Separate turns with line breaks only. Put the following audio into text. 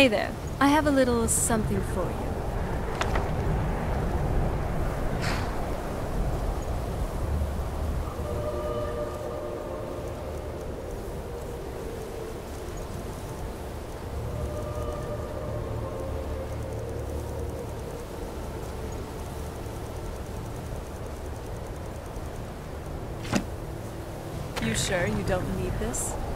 Hey there. I have a little something for you.
You sure you don't need this?